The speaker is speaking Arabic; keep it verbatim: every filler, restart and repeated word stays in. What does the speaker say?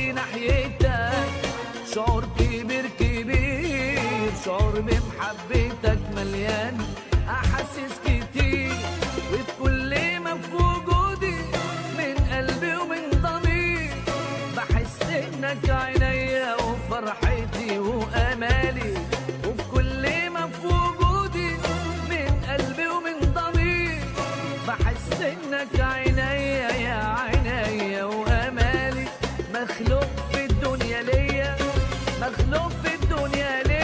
شوقي ناحيتك شعور كبير كبير، شعور بمحبتك مليان احاسيس كتير، وفي كل ما في وجودي من قلبي ومن ضميري بحس انك عينيا وفرحتي وامالي، وفي كل ما في وجودي من قلبي ومن ضميري بحس انك عينيا يا عينيا وامالي. مخلوق في الدنيا ليا، مخلوق في الدنيا ليا